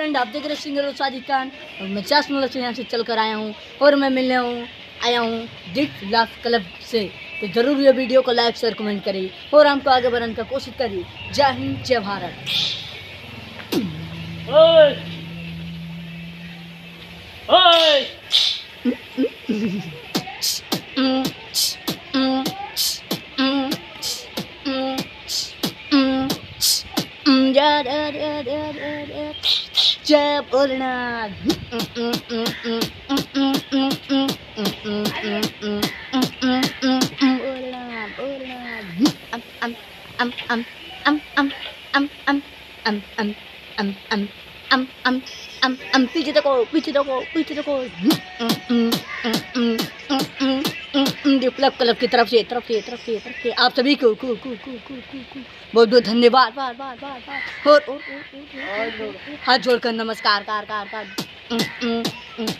Friend, आप देख रहे सिंगर साजिद खान और मैं 4 से यहाँ से चल कर आया हूँ और मैं मिलने आया हूँ डिट लाफ क्लब से। तो ज़रूर ये वीडियो को लाइक शेयर कमेंट करिए और हमको आगे बढ़ाने का कोशिश करिए। जय हिंद, जय भारत। जय भोलेनाथ। पीछे देखो क्लब की तरफ से आप सभी को बहुत बहुत धन्यवाद। और हाथ जोड़कर नमस्कार।